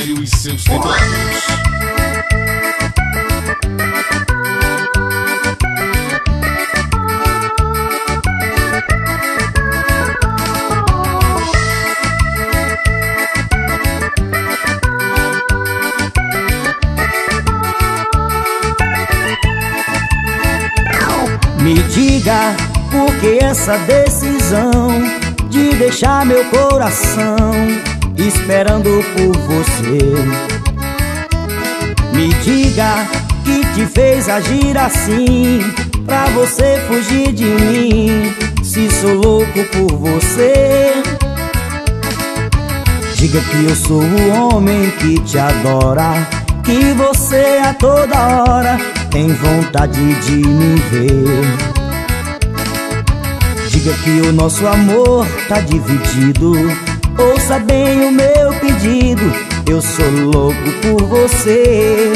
Robério e seus teclados. Me diga por que essa decisão de deixar meu coração esperando por você. Me diga que te fez agir assim pra você fugir de mim, se sou louco por você. Diga que eu sou o homem que te adora, que você a toda hora tem vontade de me ver. Diga que o nosso amor tá dividido, ouça bem o meu pedido, eu sou louco por você.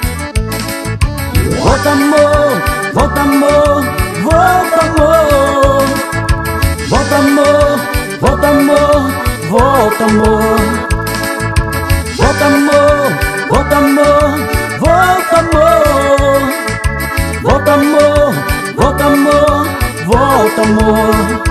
Volta amor, volta amor, volta amor. Volta amor, volta amor, volta amor. Volta amor, volta amor, volta amor. Volta amor, volta amor, volta amor.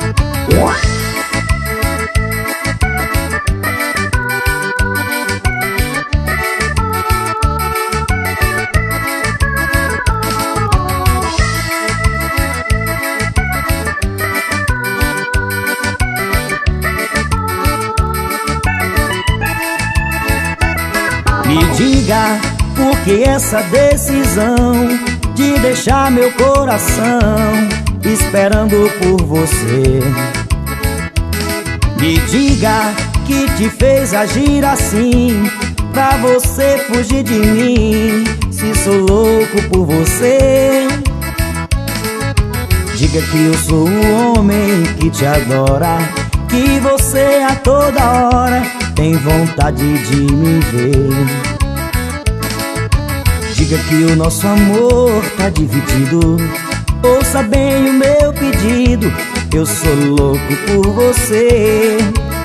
Me diga por que essa decisão de deixar meu coração esperando por você. Me diga que te fez agir assim pra você fugir de mim, se sou louco por você. Diga que eu sou o homem que te adora, que você a toda hora tem vontade de me ver. Diga que o nosso amor tá dividido, ouça bem o meu pedido, eu sou louco por você.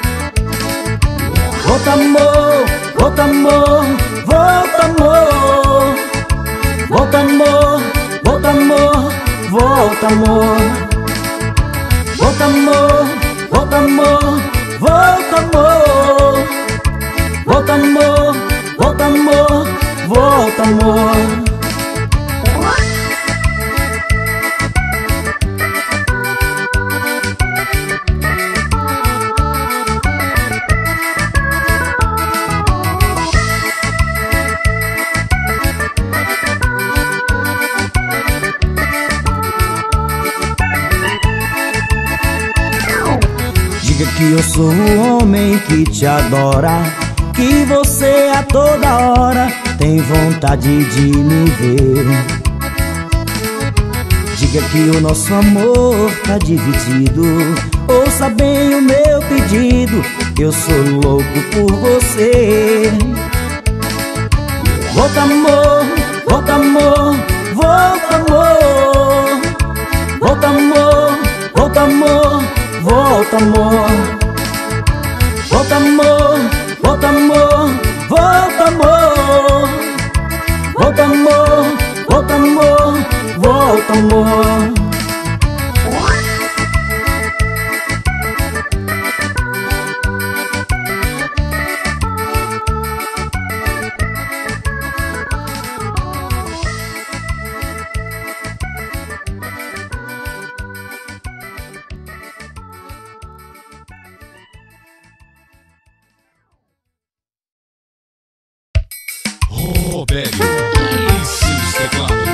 Volta amor, volta amor, volta amor. Volta amor, volta amor, volta amor. Volta amor, volta amor, volta amor. Volta amor, volta amor, volta amor. Diga que eu sou o homem que te adora, que você a toda hora tem vontade de me ver. Diga que o nosso amor tá dividido, ouça bem o meu pedido, eu sou louco por você. Volta amor, volta amor, volta amor. Volta amor, volta amor, volta amor. Volta amor, volta amor, volta amor. Volta amor, volta amor, volta amor. Robério e seus teclados.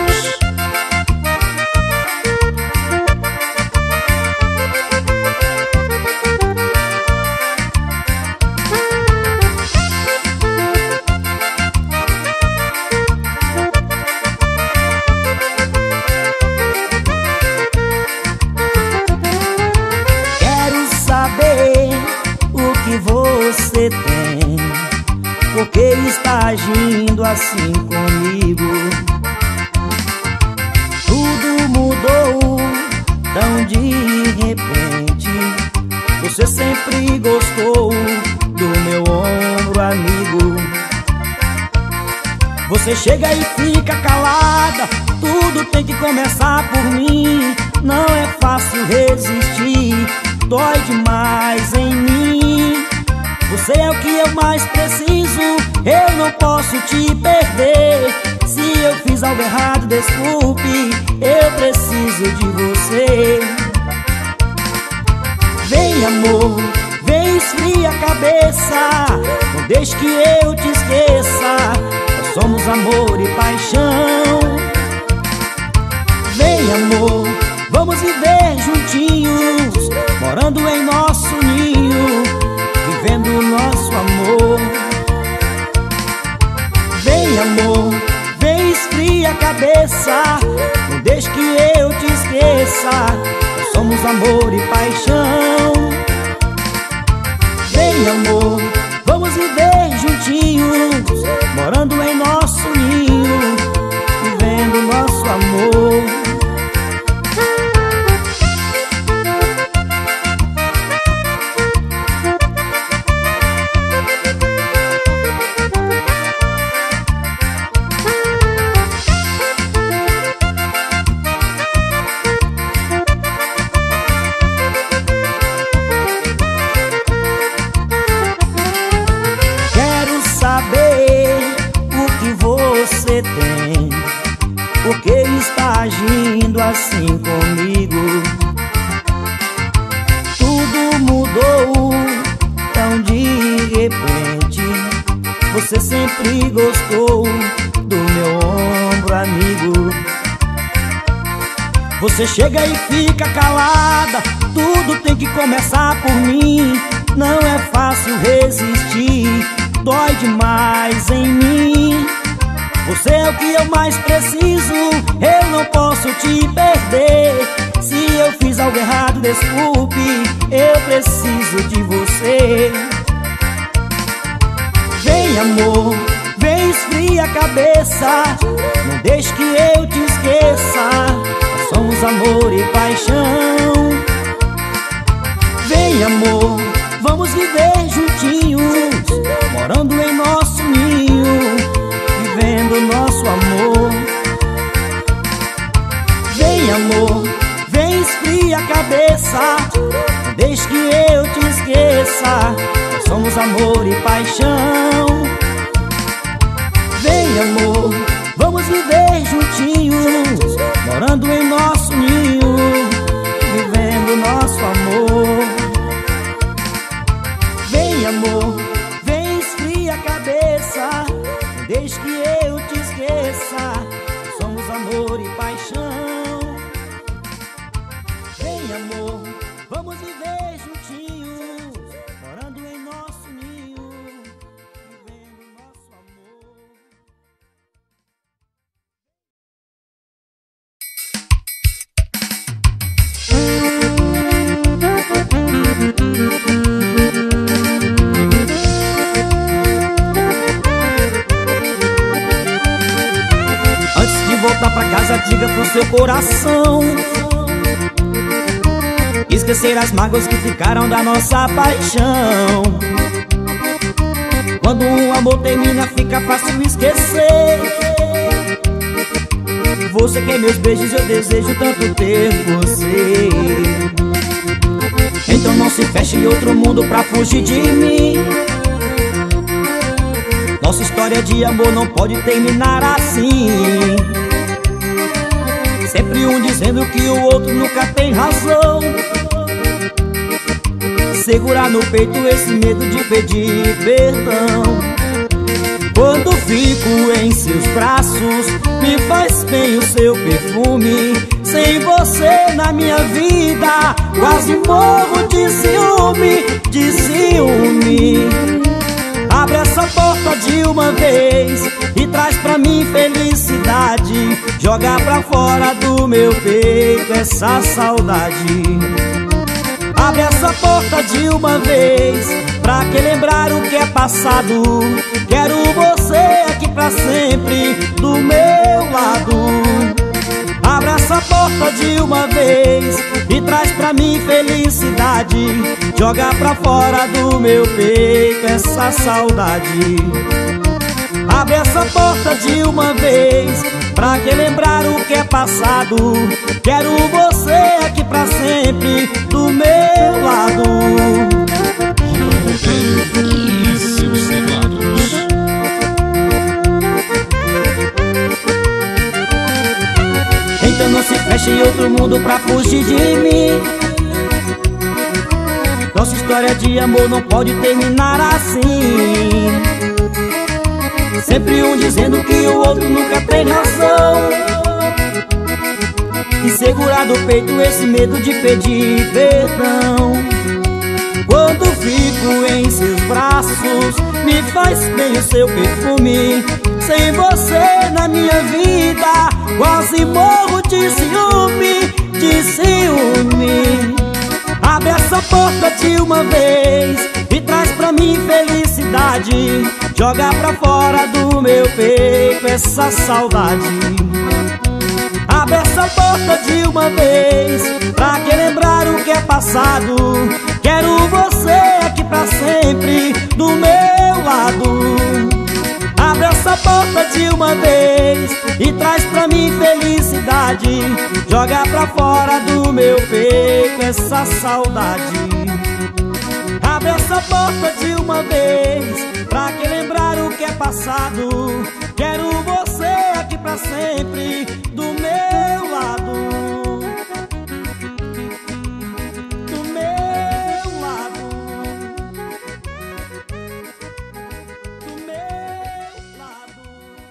Quero saber o que você tem, por que está agindo assim comigo? Tudo mudou tão de repente. Você sempre gostou do meu ombro amigo. Você chega e fica calada, tudo tem que começar por mim. Não é fácil resistir, dói demais em mim. Você é o que eu mais preciso, eu não posso te perder. Se eu fiz algo errado, desculpe, eu preciso de você. Vem amor, vem esfria a cabeça, não deixe que eu te esqueça. Nós somos amor e paixão. Vem amor, vamos viver juntinhos, morando em nosso ninho, vivendo o nosso amor. Vem amor, vem esfria a cabeça, não deixe que eu te esqueça. Nós somos amor e paixão. Vem amor, vamos viver juntinhos, morando em nosso ninho, vivendo o nosso amor. Por que está agindo assim comigo? Tudo mudou tão de repente. Você sempre gostou do meu ombro amigo. Você chega e fica calada, tudo tem que começar por mim. Não é fácil resistir, dói demais em mim. Você é o que eu mais preciso, eu não posso te perder. Se eu fiz algo errado, desculpe, eu preciso de você. Vem amor, vem esfria a cabeça, não deixe que eu te esqueça. Nós somos amor e paixão. Vem amor, vamos viver juntinhos, morando em nosso ninho, vivendo nosso amor. Vem amor, vem esfria a cabeça, não deixe que eu te esqueça. Nós somos amor e paixão. Vem amor, vamos viver juntinhos, morando em nosso ninho, vivendo nosso amor. Vem amor, vem esfria a cabeça, deixe que eu te esqueça. Somos amor e paixão. Vem amor, vamos viver juntinhos, morando em nosso ninho, vivendo nosso amor. Voltar pra casa, diga pro seu coração esquecer as mágoas que ficaram da nossa paixão. Quando um amor termina, fica fácil esquecer. Você quer meus beijos, eu desejo tanto ter você. Então não se feche em outro mundo pra fugir de mim. Nossa história de amor não pode terminar assim. Sempre um dizendo que o outro nunca tem razão. Segurar no peito esse medo de pedir perdão. Quando fico em seus braços, me faz bem o seu perfume. Sem você na minha vida, quase morro de ciúme, de ciúme. Abre essa porta de uma vez e traz pra mim felicidade. Joga pra fora do meu peito essa saudade. Abre essa porta de uma vez, pra que lembrar o que é passado. Quero você aqui pra sempre, do meu lado. Abre essa porta de uma vez e traz pra mim felicidade. Joga pra fora do meu peito essa saudade. Abre essa porta de uma vez, pra que lembrar o que é passado. Quero você aqui pra sempre, do meu lado. E seus teclados. Então não se feche em outro mundo pra fugir de mim. Nossa história de amor não pode terminar assim. Sempre um dizendo que o outro nunca tem razão. E segurar do peito esse medo de pedir perdão. Quando fico em seus braços, me faz bem o seu perfume. Sem você na minha vida, quase morro de ciúme, de ciúme. Abre essa porta de uma vez e traz pra mim felicidade. Joga pra fora do meu peito essa saudade. Abre essa porta de uma vez, pra que lembrar o que é passado. Quero você aqui pra sempre, do meu lado. Abre essa porta de uma vez e traz pra mim felicidade. Joga pra fora do meu peito essa saudade. Abre essa porta de uma vez, pra que lembrar o que é passado. Quero você aqui pra sempre, do meu lado. Do meu lado. Do meu lado.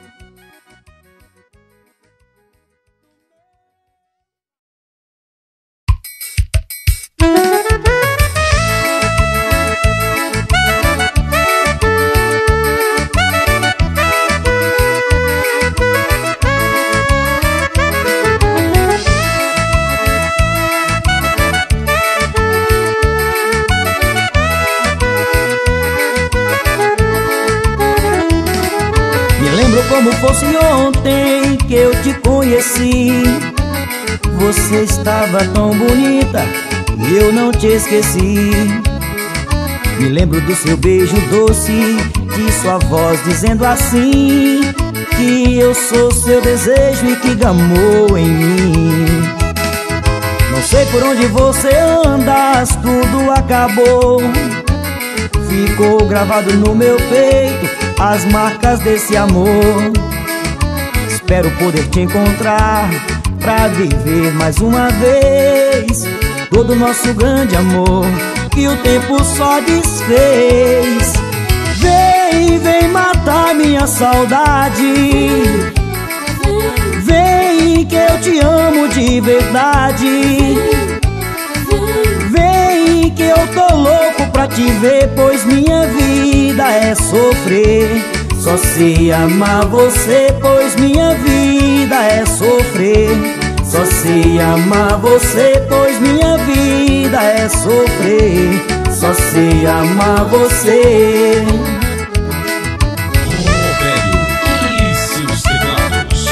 Como fosse ontem que eu te conheci. Você estava tão bonita e eu não te esqueci. Me lembro do seu beijo doce, de sua voz dizendo assim, que eu sou seu desejo e que gamou em mim. Não sei por onde você andas, tudo acabou. Ficou gravado no meu peito as marcas desse amor. Espero poder te encontrar pra viver mais uma vez todo o nosso grande amor que o tempo só desfez. Vem, vem matar minha saudade. Vem que eu te amo de verdade. Vem que eu tô louco pra te ver, pois minha vida é sofrer. Só sei amar você, pois minha vida é sofrer. Só sei amar você, pois minha vida é sofrer. Só sei amar você. E seus teclados.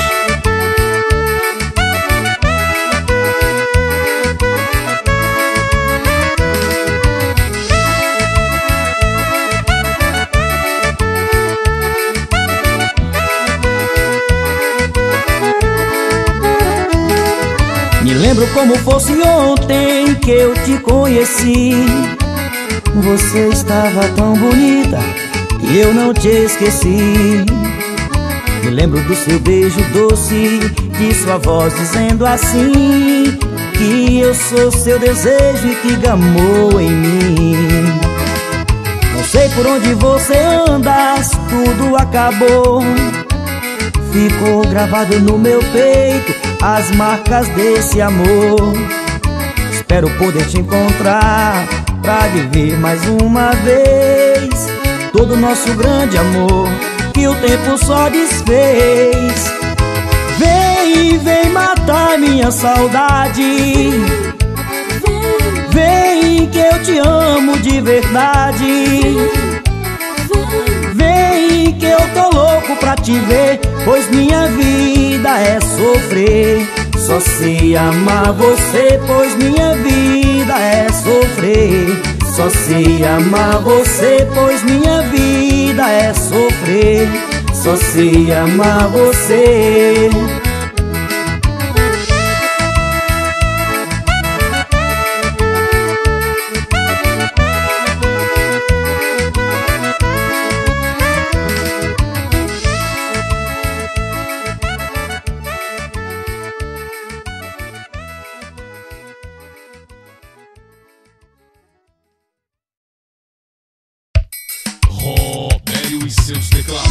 Me lembro como fosse ontem que eu te conheci. Você estava tão bonita e eu não te esqueci. Me lembro do seu beijo doce, de sua voz dizendo assim, que eu sou seu desejo e que gamou em mim. Não sei por onde você andas, tudo acabou. Ficou gravado no meu peito as marcas desse amor. Espero poder te encontrar pra viver mais uma vez todo o nosso grande amor que o tempo só desfez. Vem, vem matar minha saudade. Vem que eu te amo de verdade. Vem que eu tô louco pra te ver, pois minha vida é sofrer. Só sei amar você, pois minha vida é sofrer. Só sei amar você, pois minha vida é sofrer. só sei amar você. Robério e seus teclados.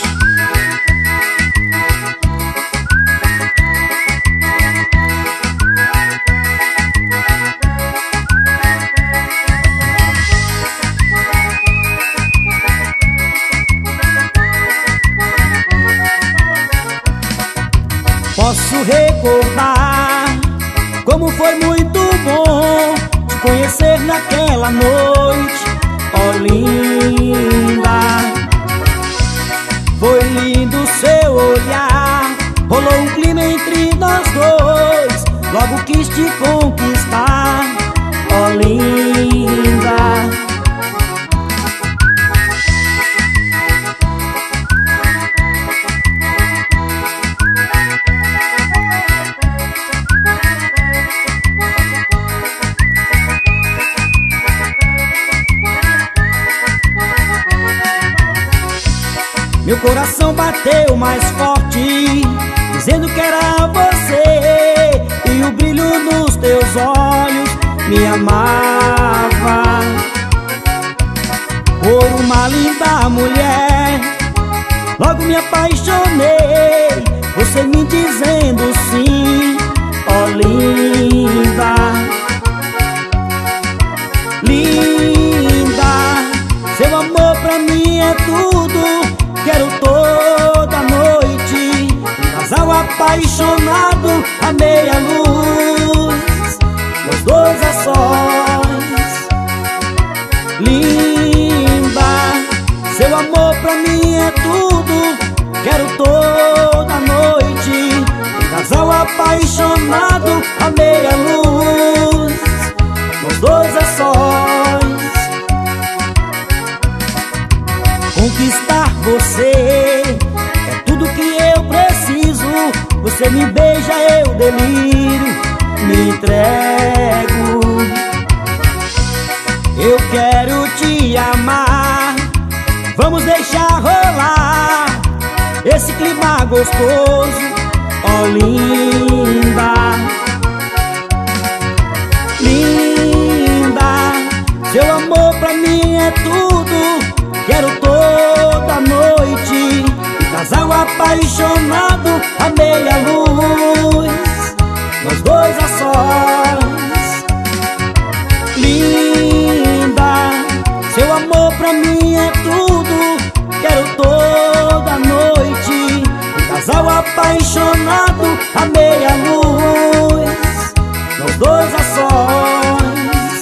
Posso recordar como foi muito bom te conhecer naquela noite, oh linda. Foi lindo seu olhar, rolou um clima entre nós dois, logo quis te conquistar, oh linda. Meu coração bateu mais forte, dizendo que era você, e o brilho nos teus olhos me amava. Por uma linda mulher, logo me apaixonei, você me dizendo sim, oh linda. Linda, seu amor pra mim é tudo. Quero toda noite um casal apaixonado à meia luz, nós dois a sós. Linda, seu amor pra mim é tudo. Quero toda noite um casal apaixonado à meia luz, nós dois a sós. Conquistar você é tudo que eu preciso. Você me beija, eu delírio, me entrego. Eu quero te amar, vamos deixar rolar esse clima gostoso, oh linda. Linda, seu amor pra mim é tudo. Quero toda noite um casal apaixonado à meia luz, nós dois a sós. Linda, seu amor pra mim é tudo. Quero toda noite um casal apaixonado à meia luz, nós dois a sós.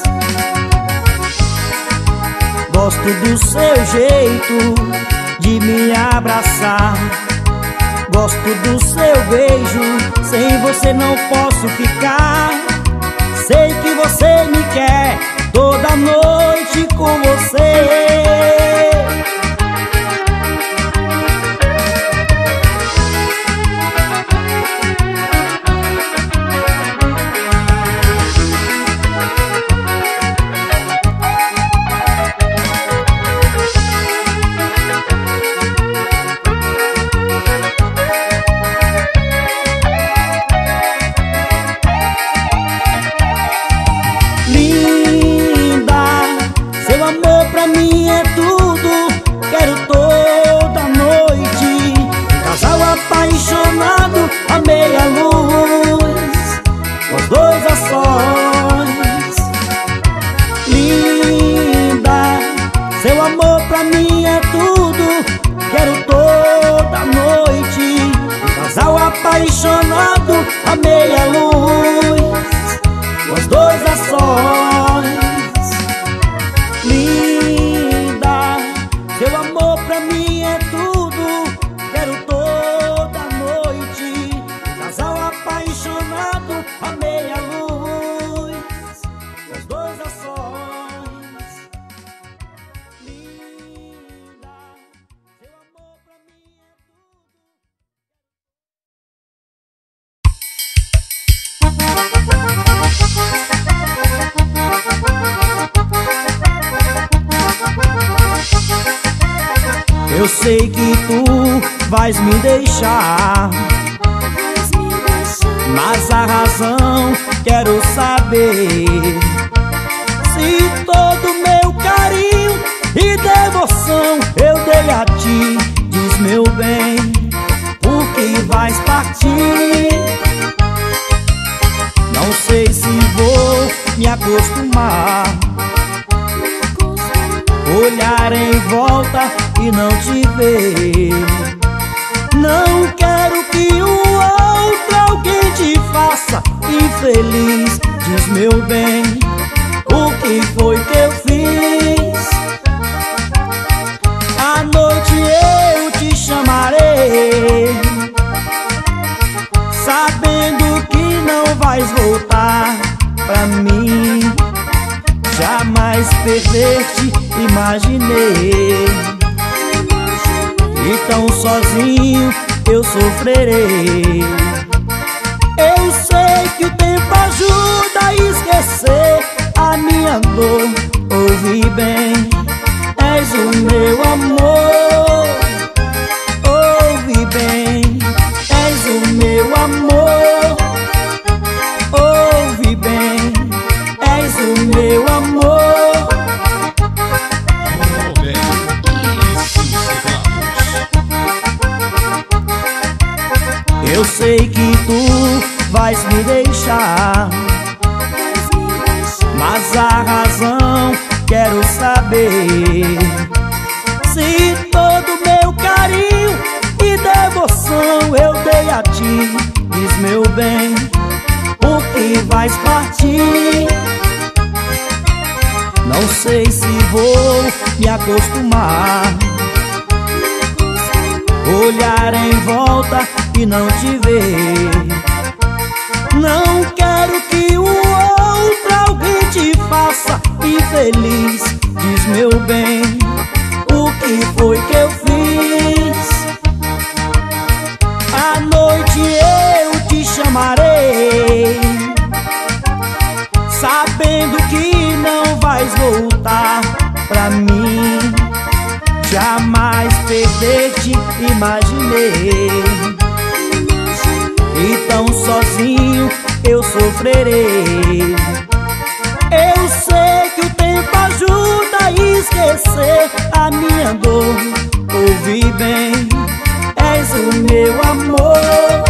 Gosto do seu jeito de me abraçar, gosto do seu beijo, sem você não posso ficar. Sei que você me quer toda noite com você. Eu sei que tu vais me deixar, mas a razão quero saber. Se todo meu carinho e devoção eu dei a ti, diz meu bem, por que vais partir? Não sei se vou me acostumar, olhar em volta e não te ver. Não quero que o outro alguém te faça infeliz, diz meu bem, o que foi que eu fiz? À noite eu te chamarei, sabendo que não vais voltar pra mim. Jamais perder-te imaginei, e tão sozinho eu sofrerei. Eu sei que o tempo ajuda a esquecer a minha dor. Ouve bem, és o meu amor. Ouve bem, és o meu amor. Ouve bem, és o meu amor. Eu sei que tu vais me deixar, mas a razão quero saber. Se todo meu carinho e devoção eu dei a ti, diz meu bem, por que vais partir? Não sei se vou me acostumar, olhar em volta e não te ver. Não quero que o outro alguém te faça infeliz, diz meu bem, o que foi que eu fiz? À noite eu te chamarei, sabendo que não vais voltar pra mim. Jamais perder-te imaginei, e tão sozinho eu sofrerei. Eu sei que o tempo ajuda a esquecer a minha dor. Ouve bem, és o meu amor.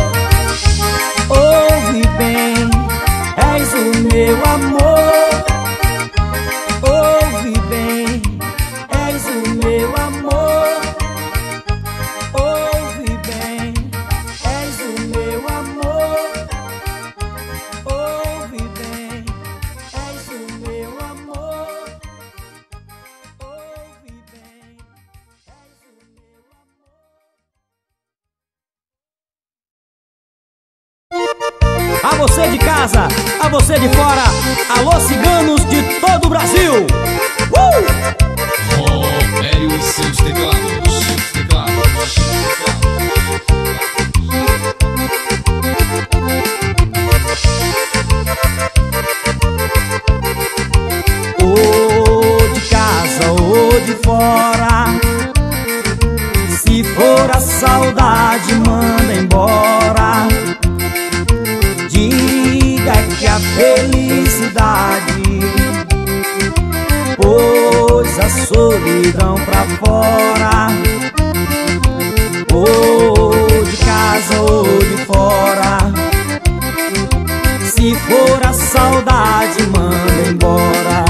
Ouve bem, és o meu amor. Ouve bem, és o meu amor. Ouve bem, és o meu amor. Ouve bem, és o meu amor. Ouve bem, és o meu amor. A você de casa, a você de fora, alô ciganos de todo o Brasil. Romério e seus teclados. Ou de casa ou de fora, se for a saudade manda embora. Diga que a felicidade pôs a solidão pra fora. Ou de casa ou de fora, se for a saudade manda embora.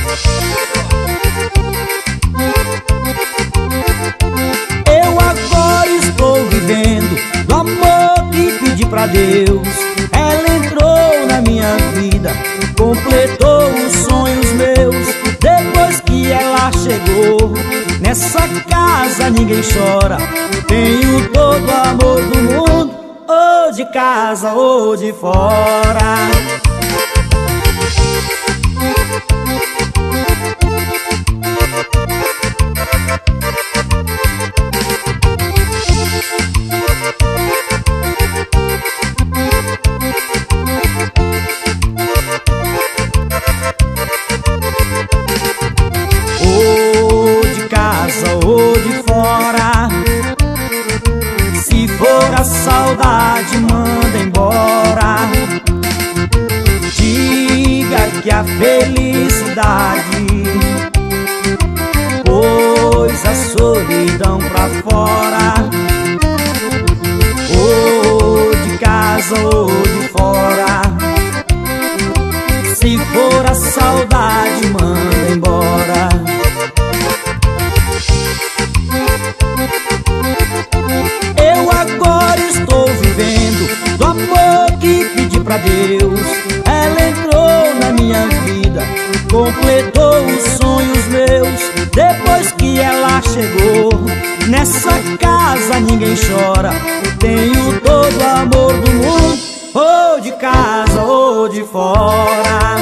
Eu agora estou vivendo do amor que pedi pra Deus. Ela entrou na minha vida, completou os sonhos meus. Depois que ela chegou, nessa casa ninguém chora. Tenho todo o amor do mundo, ou de casa ou de fora. Ou de casa ou de fora, felicidade, pois a solidão pra fora, ou de casa ou de fora. Se for a saudade, manda embora. Eu agora estou vivendo do amor que pedi pra Deus. Ela entrou na minha vida, completou os sonhos meus. Depois que ela chegou, nessa casa ninguém chora. Tenho todo o amor do mundo, ou de casa ou de fora.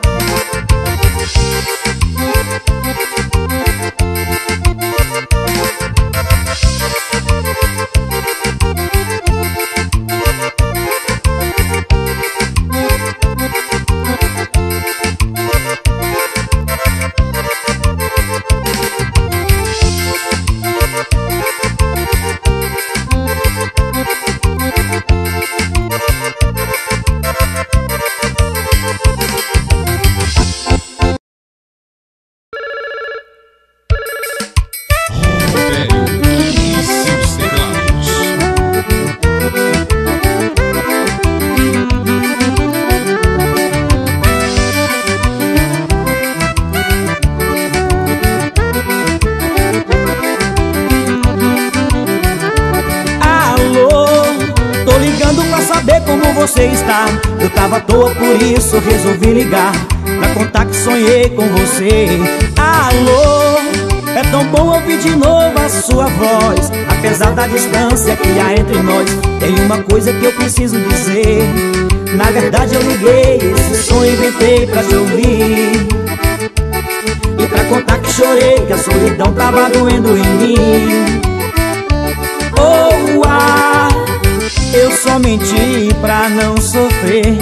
Você está, eu tava à toa, por isso resolvi ligar pra contar que sonhei com você. Alô, é tão bom ouvir de novo a sua voz. Apesar da distância que há entre nós, tem uma coisa que eu preciso dizer. Na verdade eu liguei, esse sonho inventei pra te ouvir e pra contar que chorei, que a solidão tava doendo em mim. Oh, eu só menti pra não sofrer.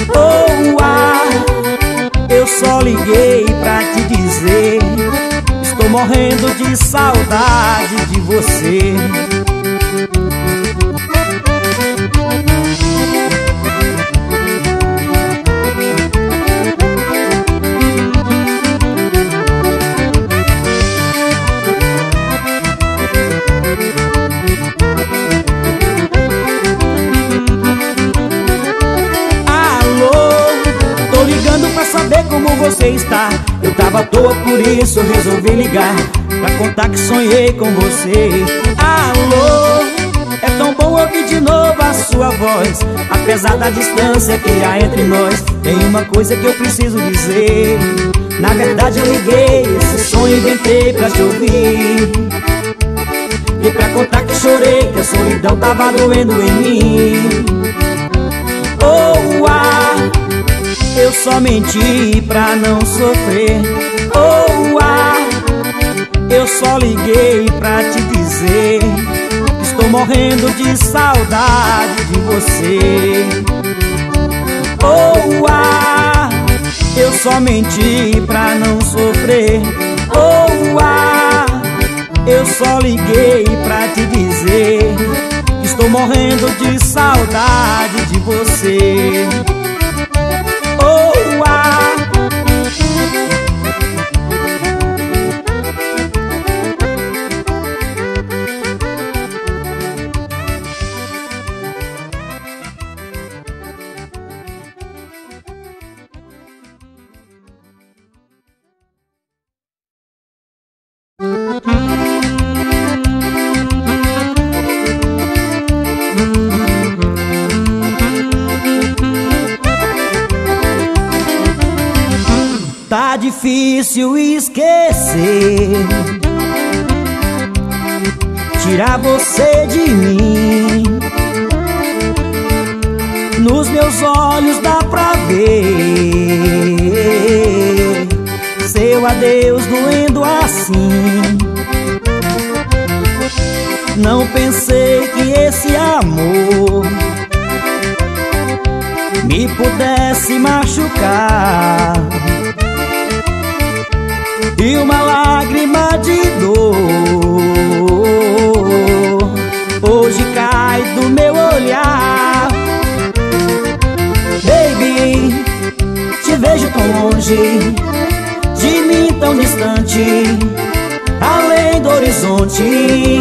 Oh, eu só liguei pra te dizer: estou morrendo de saudade de você. Como você está, eu tava à toa, por isso resolvi ligar pra contar que sonhei com você. Alô, é tão bom ouvir de novo a sua voz. Apesar da distância que há entre nós, tem uma coisa que eu preciso dizer. Na verdade eu liguei, esse sonho inventei pra te ouvir e pra contar que chorei, que a solidão tava doendo em mim. Oh, eu só menti pra não sofrer. Oh, eu só liguei pra te dizer: estou morrendo de saudade de você. Oh, eu só menti pra não sofrer. Oh, eu só liguei pra te dizer: estou morrendo de saudade de você. Tá difícil esquecer, tirar você de mim. Nos meus olhos dá pra ver seu adeus doendo assim. Não pensei que esse amor me pudesse machucar, e uma lágrima de dor hoje cai do meu olhar. Baby, te vejo tão longe, além do horizonte.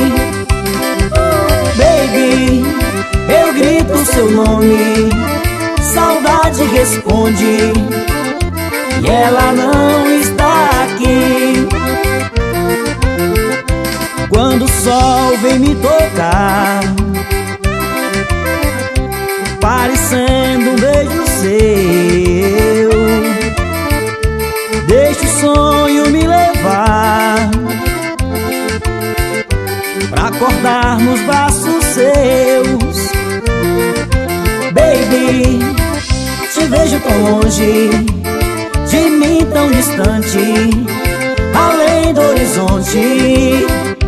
Baby, eu grito seu nome, saudade responde, e ela não está aqui. Quando o sol vem me tocar, parecendo um beijo seu, deixa o sonho me levar pra acordar nos braços seus. Baby, te vejo tão longe, de mim tão distante, além do horizonte.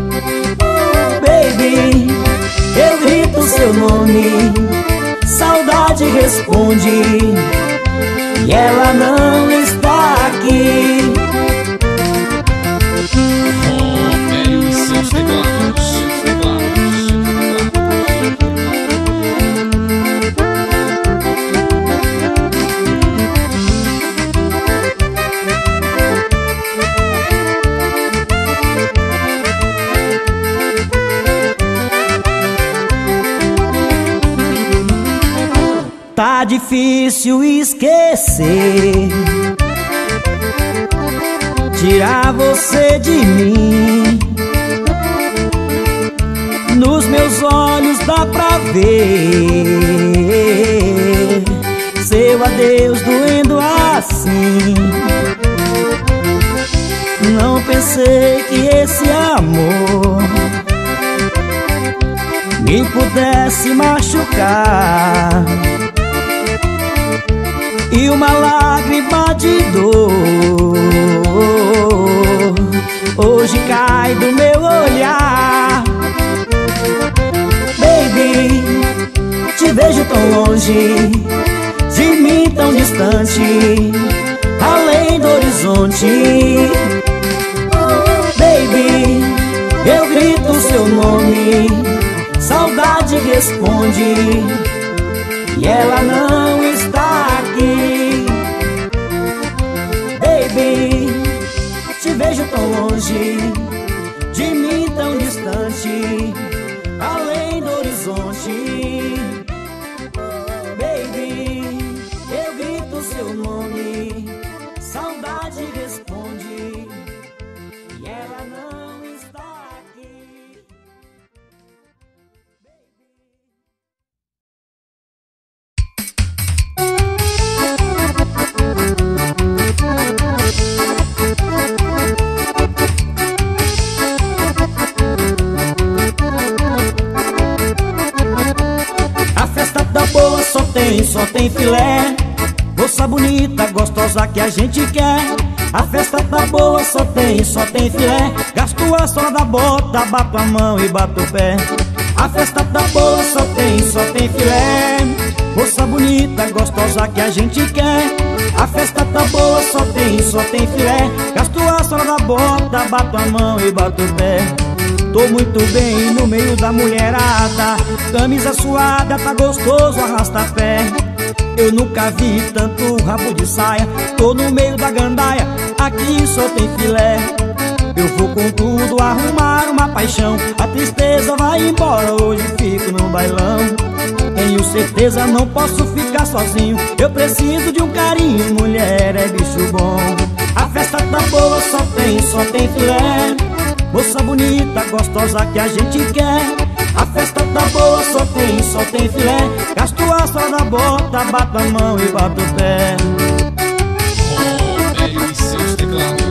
Baby, eu grito seu nome, saudade responde, e ela não está aqui. Romério e seus teclados. Tá difícil esquecer, tirar você de mim. Nos meus olhos dá pra ver seu adeus doendo assim. Não pensei que esse amor me pudesse machucar, e uma lágrima de dor hoje cai do meu olhar. Baby, te vejo tão longe, de mim tão distante, além do horizonte. Baby, eu grito seu nome, saudade responde, e ela não está aqui. Baby, te vejo tão longe, de mim tão distante, além do horizonte. Baby, eu grito seu nome, saudade responde, e ela não está aqui. A festa tá boa, só tem filé, moça bonita, gostosa que a gente quer. A festa tá boa, só tem filé, gasto a sola da bota, bato a mão e bato o pé. A festa tá boa, só tem filé, moça bonita, gostosa que a gente quer. A festa tá boa, só tem filé, gasto a sola da bota, bato a mão e bato o pé. Tô muito bem no meio da mulherada, camisa suada, tá gostoso, arrasta pé. Eu nunca vi tanto rabo de saia, tô no meio da gandaia, aqui só tem filé. Eu vou com tudo arrumar uma paixão, a tristeza vai embora, hoje fico no bailão. Tenho certeza, não posso ficar sozinho, eu preciso de um carinho, mulher é bicho bom. A festa tá boa, só tem filé, moça bonita, gostosa que a gente quer. A festa tá boa, só tem filé, gasto a sola da bota, bato a mão e bato o pé. Romério e seus teclados.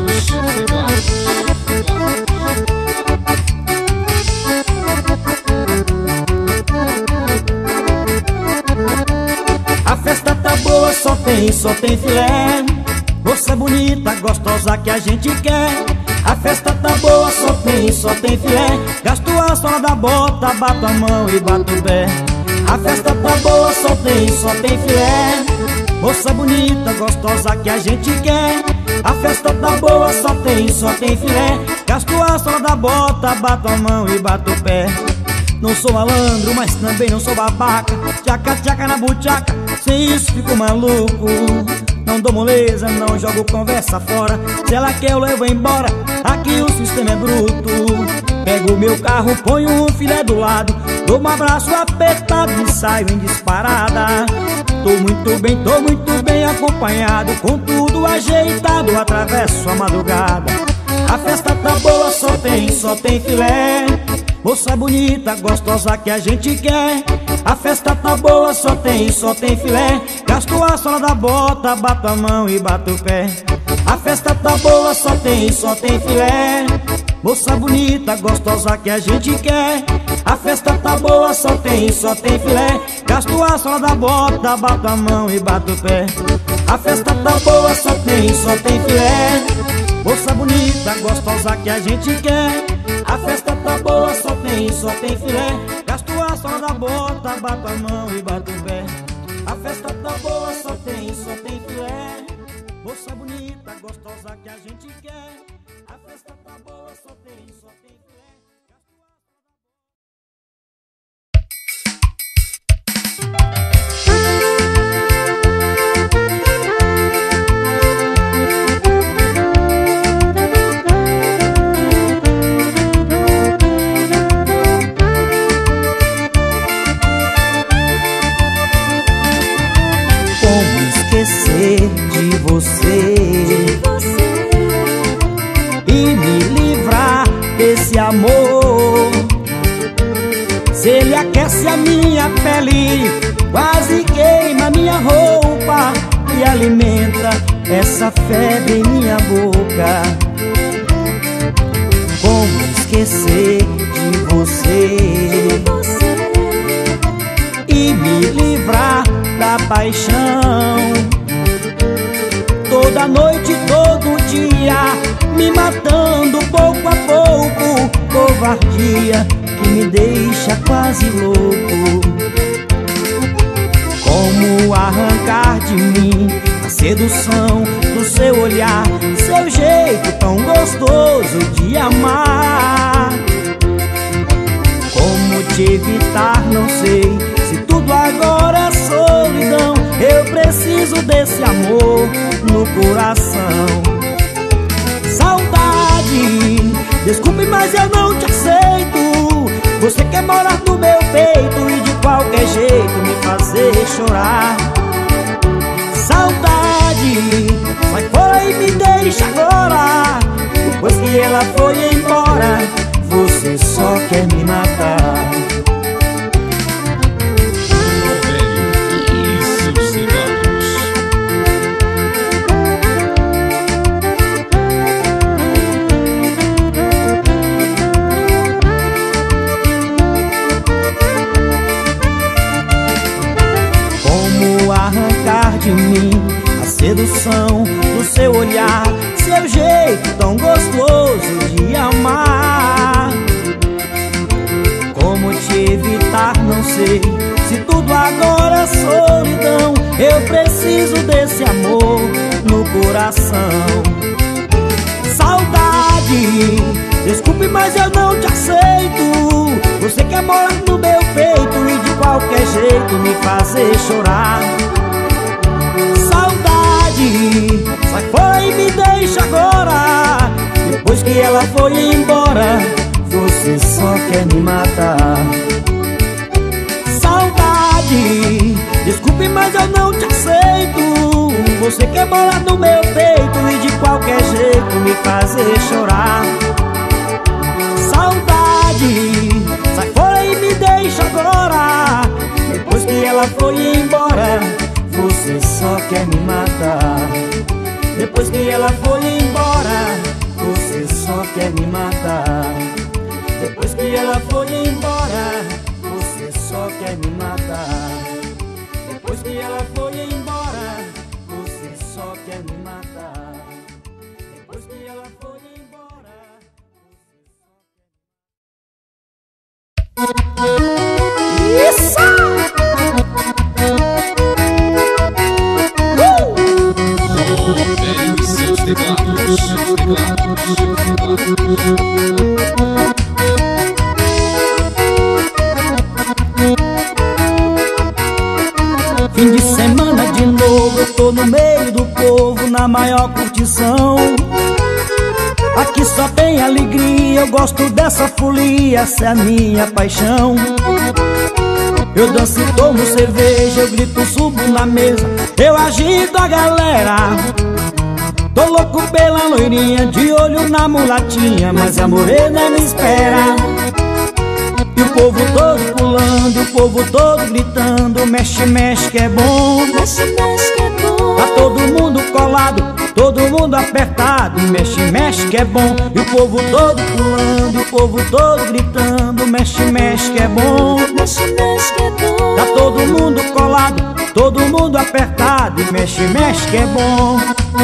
A festa tá boa, só tem filé, moça bonita, gostosa que a gente quer. A festa tá boa, só tem filé, gasto a sola da bota, bato a mão e bato o pé. A festa tá boa, só tem filé, moça bonita, gostosa que a gente quer. A festa tá boa, só tem filé, gasto a sola da bota, bato a mão e bato o pé. Não sou malandro, mas também não sou babaca, tchaca tchaca na buchaca, sem isso fico maluco. Não dou moleza, não jogo conversa fora. Se ela quer eu levo embora, aqui o sistema é bruto. Pego meu carro, ponho um filé do lado, dou um abraço apertado e saio em disparada. Tô muito bem acompanhado, com tudo ajeitado, atravesso a madrugada. A festa tá boa, só tem filé. Moça bonita, gostosa que a gente quer. A festa tá boa, só tem filé. Gasto a sola da bota, bato a mão e bato o pé. A festa tá boa, só tem filé. Moça bonita, gostosa que a gente quer. A festa tá boa, só tem filé. Gasto a sola da bota, bato a mão e bato o pé. A festa tá boa, só tem filé. Moça bonita, gostosa que a gente quer. A festa tá boa, só tem filé. Gasto a sola da bota, bato a mão e bato o pé. A festa tá boa, só tem filé. Moça bonita, gostosa que a gente quer. A festa tá boa, só tem filé. Como esquecer de você e me livrar desse amor? Se ele aquece a minha pele, quase queima minha roupa e alimenta essa febre em minha boca. Como esquecer de você e me livrar da paixão? Toda noite, todo dia, me matando pouco a pouco. Covardia que me deixa quase louco. Como arrancar de mim a sedução do seu olhar, seu jeito tão gostoso de amar? Como te evitar, não sei, se tudo agora é solidão. Eu preciso desse amor no coração. Saudade, desculpe, mas eu não te aceito. Você quer morar no meu peito e de qualquer jeito me fazer chorar. Saudade, sai fora e me deixa agora. Depois que ela foi embora, você só quer me matar. Arrancar de mim a sedução do seu olhar, seu jeito tão gostoso de amar. Como te evitar, não sei, se tudo agora é solidão. Eu preciso desse amor no coração. Saudade, desculpe, mas eu não te aceito. Você quer morar no meu peito e de qualquer jeito me fazer chorar. Saudade, sai fora e me deixa agora. Depois que ela foi embora, você só quer me matar. Saudade, desculpe, mas eu não te aceito. Você quer morar no meu peito e de qualquer jeito me fazer chorar. Saudade, sai fora e me deixa agora. Depois que ela foi embora, você só quer me matar. Depois que ela foi embora, você só quer me matar. Depois que ela foi embora, você só quer me matar. Depois que ela foi embora, você só quer me matar. Depois que ela foi embora, você só quer... Isso! Velho e seus teclados. Fim de semana de novo, eu tô no meio do povo. na maior curtição. Aqui só tem alegria, eu gosto dessa folia, essa é a minha paixão. Eu danço e tomo cerveja, eu grito, subo na mesa, eu agito a galera. Tô louco pela loirinha, de olho na mulatinha, mas a morena me espera. E o povo todo pulando, o povo todo gritando, mexe, mexe que é bom. Mexe, mexe que é bom. Tá todo mundo colado, todo mundo apertado, mexe, mexe que é bom. E o povo todo pulando, o povo todo gritando, mexe, mexe que é bom. Mexe, mexe que é bom. Tá todo mundo colado, todo mundo apertado, mexe, mexe que é bom.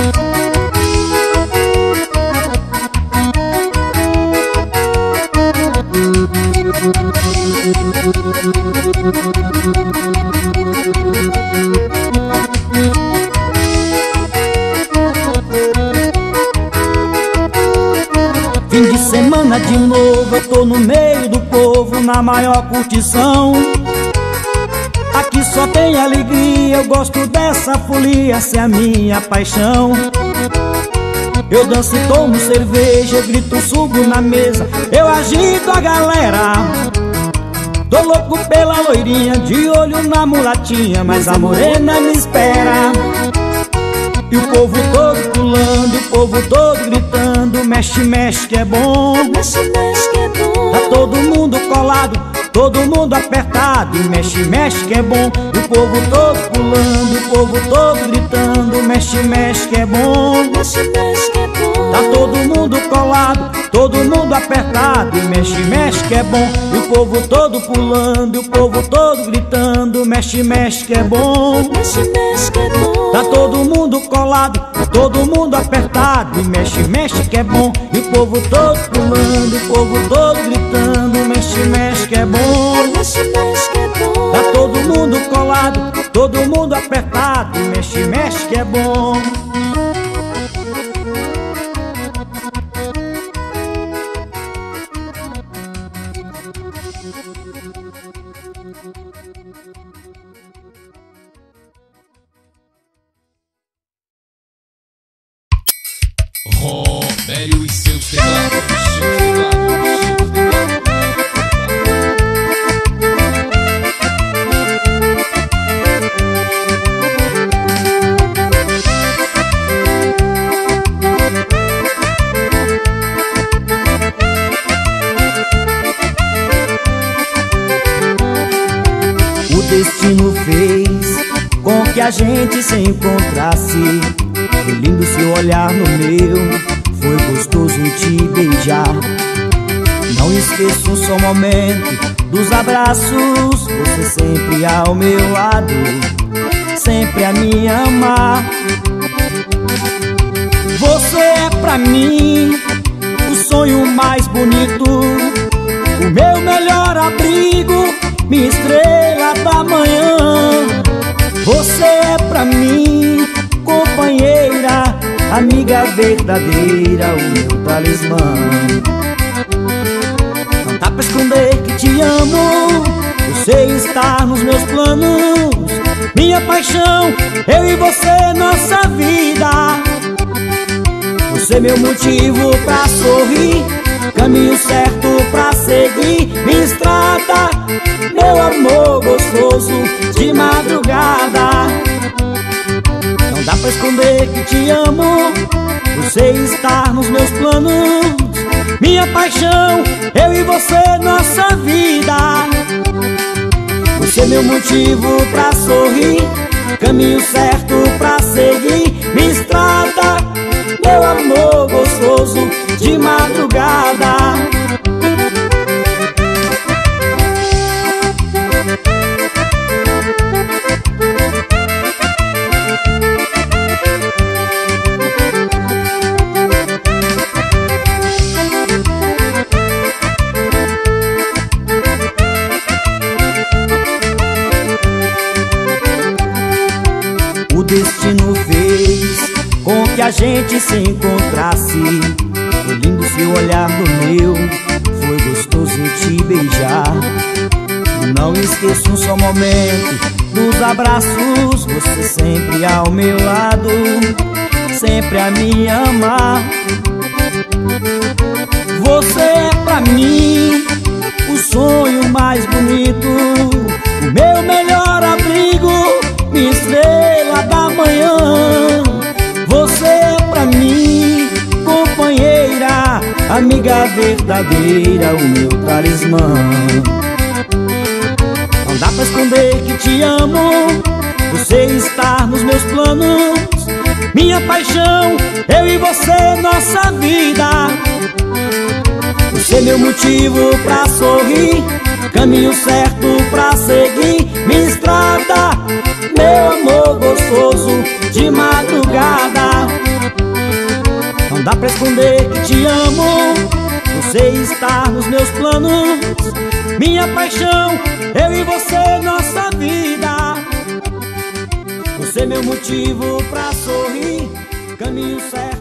Fim de semana de novo, eu tô no meio do povo, na maior curtição. Aqui só tem alegria, eu gosto dessa folia, essa é a minha paixão. Eu danço e tomo cerveja, eu grito, subo na mesa, eu agito a galera. Tô louco pela loirinha, de olho na mulatinha, mas a morena me espera. E o povo todo pulando, o povo todo gritando, mexe, mexe que é bom. Mexe, mexe que é bom. Tá todo mundo colado, todo mundo apertado, mexe, mexe que é bom. E o povo todo pulando, o povo todo gritando, mexe, mexe que é bom. Mexe, mexe que é bom. Tá todo mundo colado, todo mundo apertado, mexe, mexe que é bom. E o povo todo pulando, o povo todo gritando, mexe, mexe que é bom. Mexe, mexe que é bom. Tá todo mundo colado, todo mundo apertado, mexe, mexe que é bom. E o povo todo pulando, o povo todo gritando, mexe, mexe que é bom. Mexe, mexe que é bom. Tá todo mundo colado, todo mundo apertado, mexe, mexe que é bom. Robério e seus teclados. O destino fez com que a gente se encontrasse. Foi lindo seu olhar no meu, foi gostoso te beijar. Não esqueço um só momento dos abraços, você sempre ao meu lado, sempre a me amar. Você é pra mim o sonho mais bonito, o meu melhor abrigo, minha estrela da manhã. Você é pra mim companheira, amiga verdadeira, o meu talismã. Não dá pra esconder que te amo, você está nos meus planos, minha paixão, eu e você, nossa vida. Você é meu motivo pra sorrir, caminho certo pra seguir, minha estrada, meu amor gostoso de madrugada. Não dá pra esconder que te amo, você está nos meus planos, minha paixão, eu e você, nossa vida. Você é meu motivo pra sorrir, caminho certo pra seguir, minha estrada, meu amor gostoso de madrugada. O destino fez com que a gente se encontrasse. Foi lindo seu olhar no meu, foi gostoso te beijar. Não esqueço um só momento dos abraços, você sempre ao meu lado, sempre a me amar. Você é pra mim o sonho mais bonito, o meu melhor abrigo, minha estrela da manhã. Você é pra mim companheira, amiga verdadeira, o meu talismã. Não dá pra esconder que te amo, você está nos meus planos, minha paixão, eu e você, nossa vida. Você é meu motivo pra sorrir, caminho certo pra seguir, minha estrada, meu amor gostoso de madrugada. Não dá pra esconder que te amo, você está nos meus planos, minha paixão, eu e você, nossa vida. Você é meu motivo pra sorrir, caminho certo